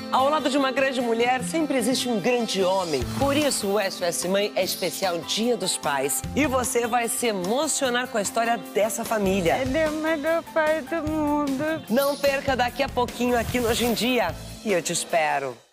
Ao lado de uma grande mulher, sempre existe um grande homem. Por isso, o SOS Mãe é especial Dia dos Pais. E você vai se emocionar com a história dessa família. Ele é o melhor pai do mundo. Não perca daqui a pouquinho aqui no Hoje em Dia. E eu te espero.